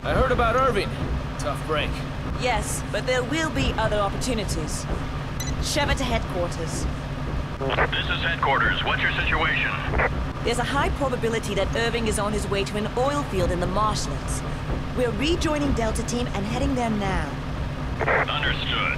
I heard about Irving. Tough break. Yes, but there will be other opportunities. Sheva to headquarters. This is headquarters. What's your situation? There's a high probability that Irving is on his way to an oil field in the marshlands. We're rejoining Delta Team and heading there now. Understood.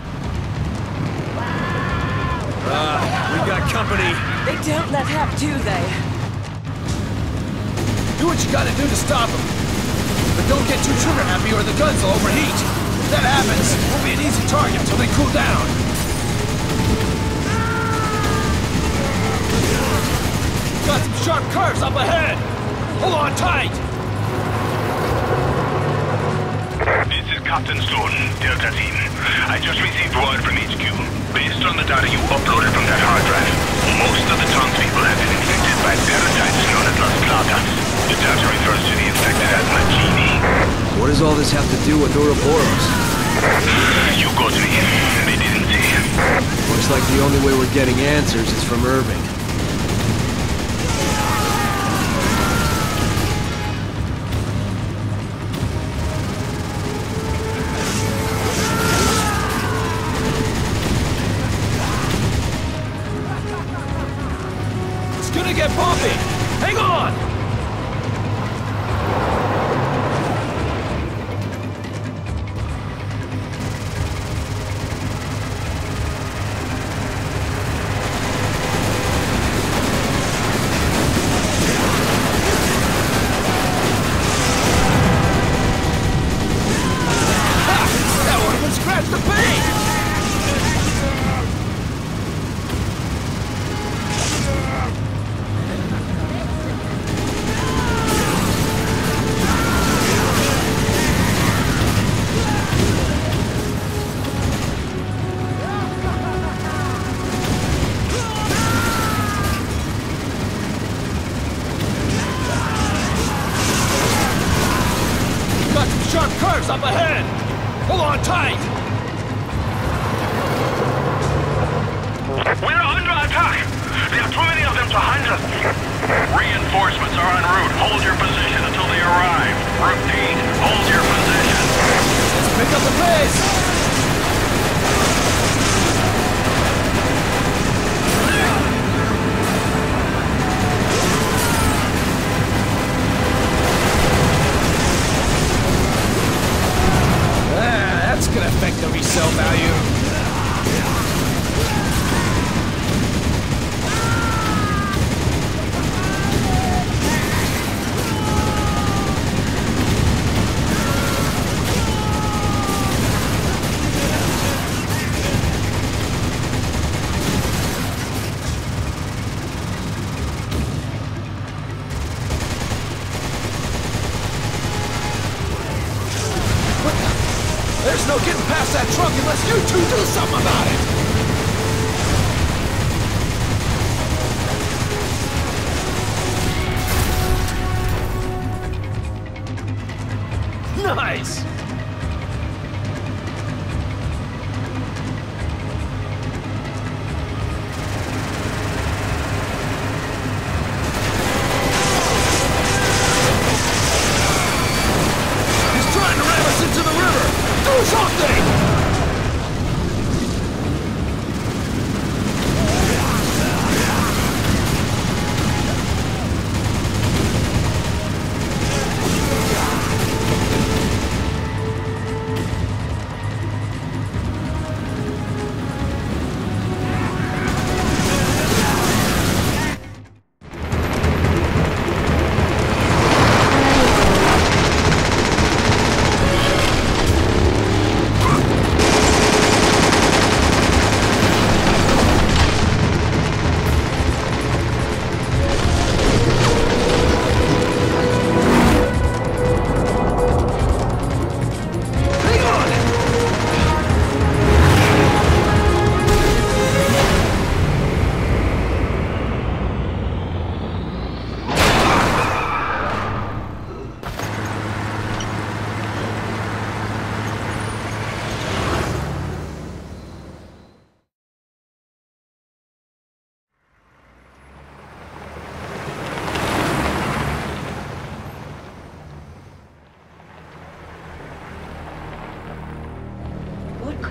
We got company. They don't let up, do they? Do what you gotta do to stop them. But don't get too trigger happy or the guns will overheat. If that happens, we'll be an easy target until they cool down. Got some sharp curves up ahead! Hold on tight! This is Captain Stone, Delta Team. I just received word from HQ. Based on the data you uploaded from that hard drive, most of the townspeople have been infected by parasites known as Las Plagas. The data refers to the infected as Machini. What does all this have to do with Ouroboros? You got me. They didn't say. Looks like the only way we're getting answers is from Irving. It's gonna get bumpy! Hang on! Sharp curves up ahead! Hold on tight! We're under attack! There are too many of them to handle. Reinforcements are en route. Hold your position until they arrive. Repeat, hold your position. Let's pick up the pace! That's gonna affect the resale value. There's no getting past that trunk unless you two do something about it! Nice! He's trying to ram us into the river! Do something!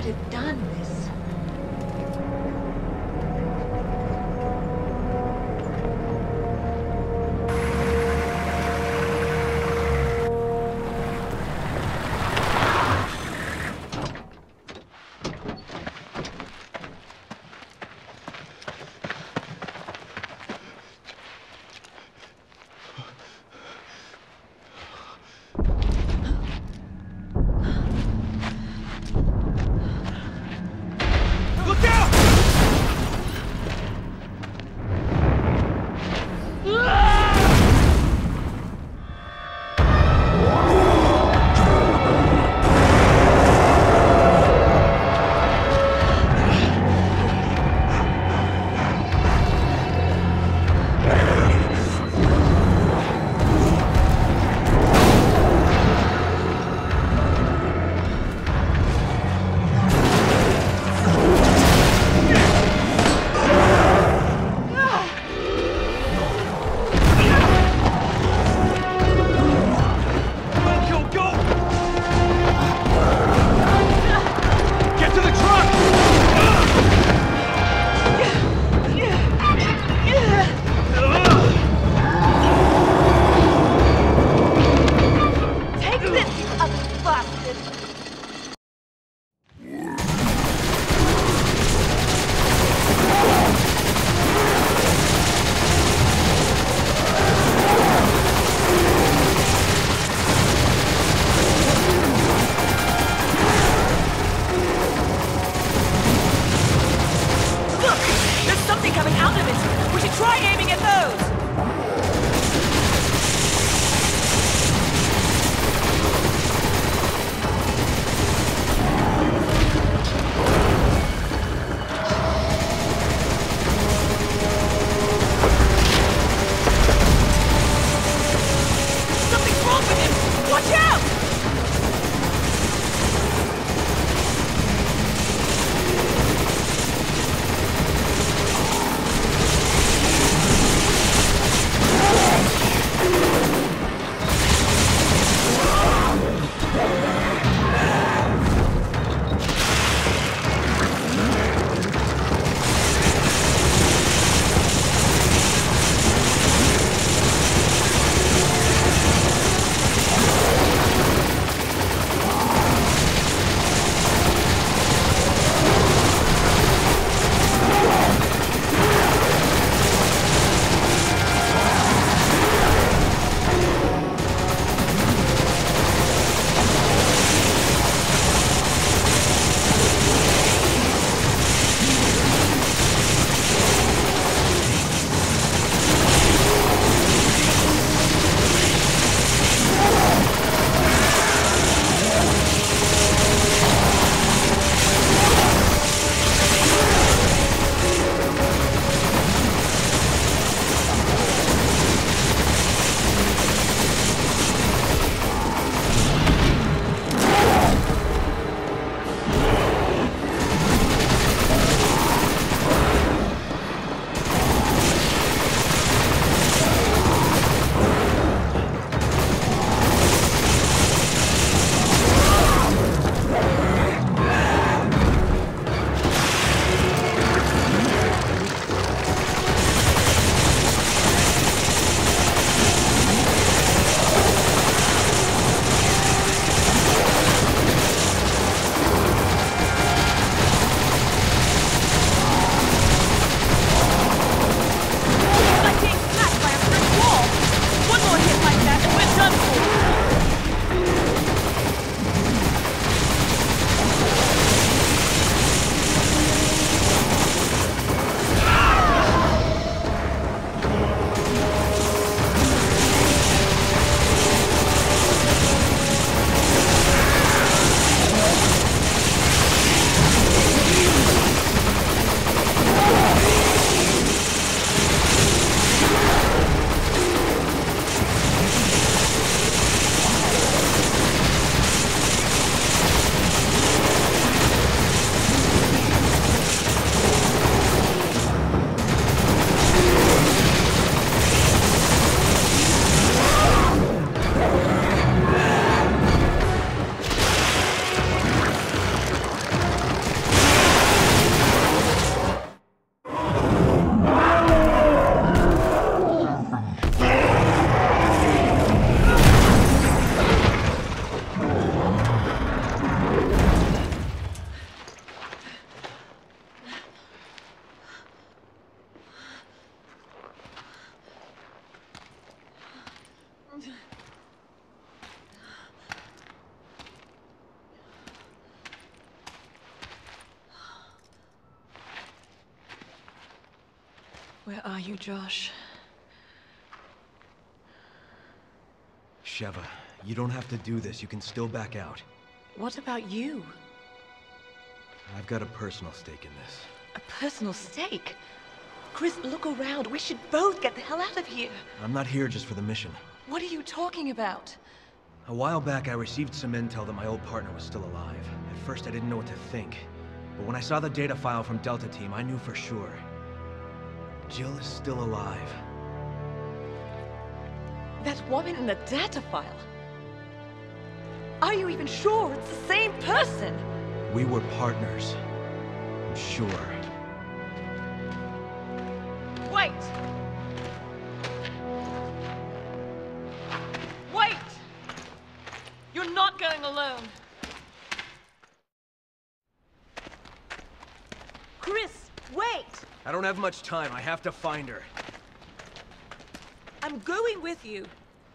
could have done this. Where are you, Josh? Sheva, you don't have to do this. You can still back out. What about you? I've got a personal stake in this. A personal stake? Chris, look around. We should both get the hell out of here. I'm not here just for the mission. What are you talking about? A while back, I received some intel that my old partner was still alive. At first, I didn't know what to think. But when I saw the data file from Delta Team, I knew for sure. Jill is still alive. That woman in the data file? Are you even sure it's the same person? We were partners. I'm sure. Wait! Wait! You're not going alone. Chris, wait! I don't have much time. I have to find her. I'm going with you.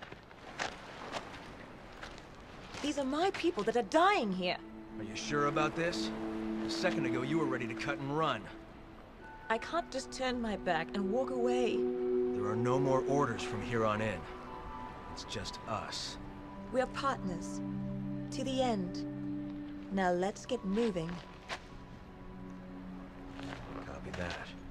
These are my people that are dying here. Are you sure about this? A second ago, you were ready to cut and run. I can't just turn my back and walk away. There are no more orders from here on in. It's just us. We're partners. To the end. Now let's get moving. Copy that.